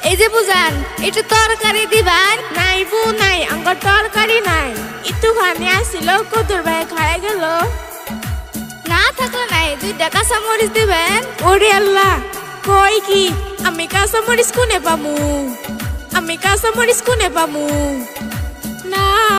এই যে বুঝান একটু তরকারি দিবেন। নাই বু নাই, আমার তরকারি নাই। একটুখানি আসছিল কদুর ভাই খায় গেল। না থাকলে নাই, 2টা কাঁচামরিচ দিবেন। ওরে আল্লাহ, কই কি আমি কাঁচামরিচ কোনে পামু? আমি কাঁচামরিচ কোনে পামু? না।